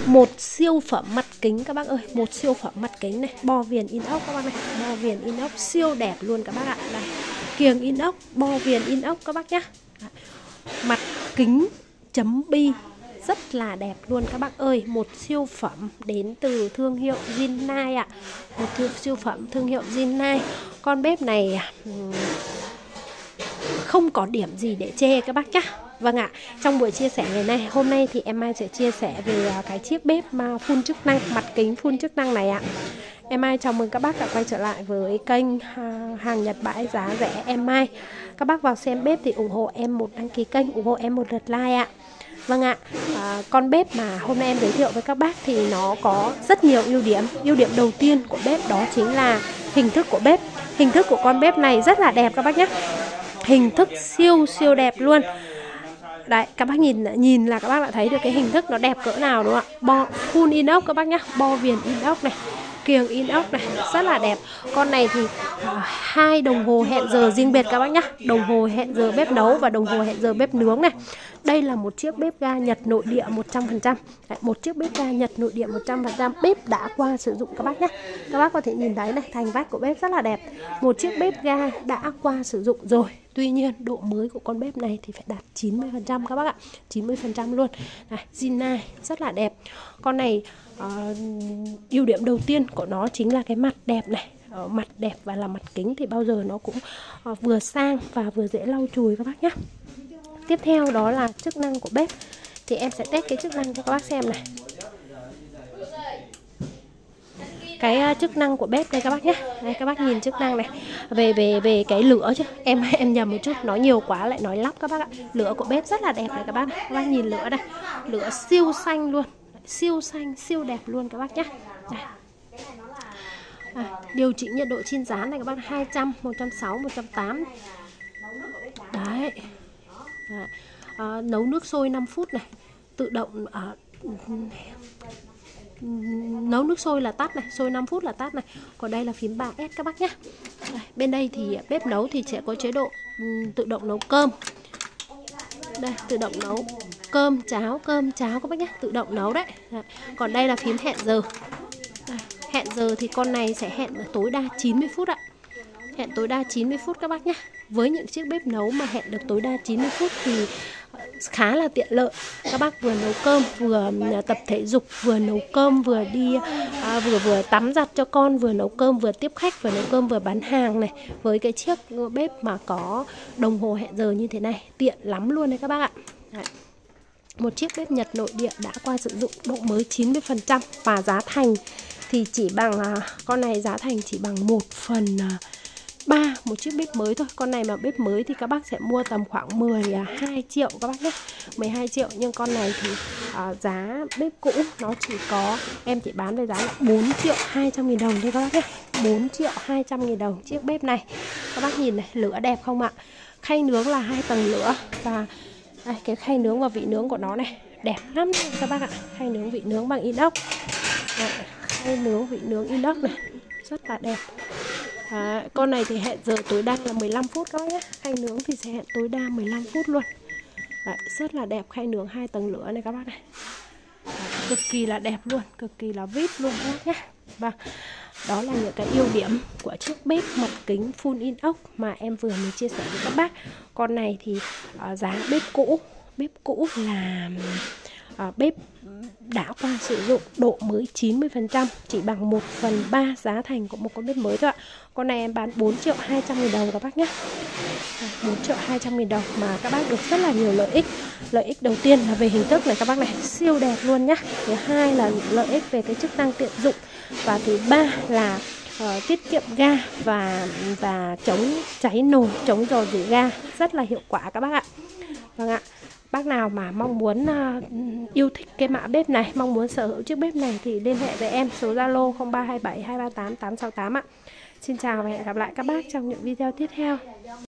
Một siêu phẩm mặt kính các bác ơi, một siêu phẩm mặt kính này, bo viền inox các bác này, bo viền inox siêu đẹp luôn các bác ạ. Đây, kiềng inox, bo viền inox các bác nhá. Mặt kính chấm bi rất là đẹp luôn các bác ơi. Một siêu phẩm đến từ thương hiệu Rinnai ạ. Một siêu phẩm thương hiệu Rinnai. Con bếp này không có điểm gì để chê các bác nhá. Vâng ạ, trong buổi chia sẻ ngày nay, hôm nay thì em Mai sẽ chia sẻ về cái chiếc bếp mà full chức năng, mặt kính full chức năng này ạ. Em Mai chào mừng các bác đã quay trở lại với kênh hàng Nhật bãi giá rẻ em Mai. Các bác vào xem bếp thì ủng hộ em một đăng ký kênh, ủng hộ em một lượt like ạ. Vâng ạ, con bếp mà hôm nay em giới thiệu với các bác thì nó có rất nhiều ưu điểm. Ưu điểm đầu tiên của bếp đó chính là hình thức của bếp. Hình thức của con bếp này rất là đẹp các bác nhé. Hình thức siêu đẹp luôn. Đấy, các bác nhìn là các bác đã thấy được cái hình thức nó đẹp cỡ nào đúng không ạ? Bo full inox các bác nhá, bo viền inox này, kiềng inox này, rất là đẹp. Con này thì 2 đồng hồ hẹn giờ riêng biệt các bác nhá. Đồng hồ hẹn giờ bếp nấu và đồng hồ hẹn giờ bếp nướng này. Đây là một chiếc bếp ga Nhật nội địa 100%. Đấy, một chiếc bếp ga Nhật nội địa 100%, bếp đã qua sử dụng các bác nhé. Các bác có thể nhìn thấy này, thành vách của bếp rất là đẹp. Một chiếc bếp ga đã qua sử dụng rồi. Tuy nhiên độ mới của con bếp này thì phải đạt 90% các bác ạ. 90% luôn. Này, Rinnai rất là đẹp. Con này ưu điểm đầu tiên của nó chính là cái mặt đẹp này. Mặt đẹp và là mặt kính thì bao giờ nó cũng vừa sang và vừa dễ lau chùi các bác nhé. Tiếp theo đó là chức năng của bếp. Thì em sẽ test cái chức năng cho các bác xem này. Cái chức năng của bếp đây các bác nhé. Đây, các bác nhìn chức năng này. Về cái lửa chứ. Em nhầm một chút, nói nhiều quá lại nói lắp các bác ạ. Lửa của bếp rất là đẹp này các bác. Các bác nhìn lửa đây. Lửa siêu xanh luôn. Siêu xanh, siêu đẹp luôn các bác nhé. Đây. Điều chỉnh nhiệt độ chiên rán này các bác, 200, 160, 180. Đấy. Nấu nước sôi 5 phút này. Tự động nấu nước sôi là tắt này, sôi 5 phút là tắt này. Còn đây là phím 3S các bác nhé. Bên đây thì bếp nấu thì sẽ có chế độ tự động nấu cơm. Đây, tự động nấu cơm cháo các bác nhé, tự động nấu đấy. Còn đây là phím hẹn giờ. Đây, hẹn giờ thì con này sẽ hẹn tối đa 90 phút ạ. Hẹn tối đa 90 phút các bác nhé. Với những chiếc bếp nấu mà hẹn được tối đa 90 phút thì khá là tiện lợi. Các bác vừa nấu cơm, vừa tập thể dục, vừa nấu cơm, vừa đi vừa tắm giặt cho con, vừa nấu cơm, vừa tiếp khách, vừa nấu cơm, vừa bán hàng này. Với cái chiếc bếp mà có đồng hồ hẹn giờ như thế này, tiện lắm luôn đấy các bác ạ. Đấy. Một chiếc bếp Nhật nội địa đã qua sử dụng, độ mới 90% và giá thành thì chỉ bằng con này giá thành chỉ bằng 1/3 một chiếc bếp mới thôi. Con này mà bếp mới thì các bác sẽ mua tầm khoảng 12 triệu các bác nhé, 12 triệu. Nhưng con này thì giá bếp cũ nó chỉ có, em chỉ bán với giá là 4.200.000 đồng thôi các bác nhé. 4.200.000 đồng chiếc bếp này. Các bác nhìn này, lửa đẹp không ạ? Khay nướng là 2 tầng lửa. Và đây, cái khay nướng và vị nướng của nó này đẹp lắm các bác ạ. Khay nướng vị nướng bằng inox. Đây, khay nướng vị nướng inox này rất là đẹp. Con này thì hẹn giờ tối đa là 15 phút các bác nhé. Khay nướng thì sẽ hẹn tối đa 15 phút luôn. Đấy, rất là đẹp, khay nướng 2 tầng lửa này các bác này. Cực kỳ là đẹp luôn, cực kỳ là vip luôn các bác nhé. Và đó là những cái ưu điểm của chiếc bếp mặt kính full inox mà em vừa mới chia sẻ với các bác. Con này thì giá bếp cũ là bếp đã qua sử dụng, độ mới 90%, chỉ bằng 1/3 giá thành của một con bếp mới thôi ạ. Con này em bán 4.200.000 đồng các bác nhé. 4.200.000 đồng mà các bác được rất là nhiều lợi ích. Lợi ích đầu tiên là về hình thức này các bác này, siêu đẹp luôn nhá. Thứ hai là lợi ích về cái chức năng tiện dụng. Và thứ ba là tiết kiệm ga và chống cháy nồi, chống rò rỉ ga, rất là hiệu quả các bác ạ. Vâng ạ. Bác nào mà mong muốn yêu thích cái mã bếp này, mong muốn sở hữu chiếc bếp này thì liên hệ với em số Zalo 0327 238 868 ạ. Xin chào và hẹn gặp lại các bác trong những video tiếp theo.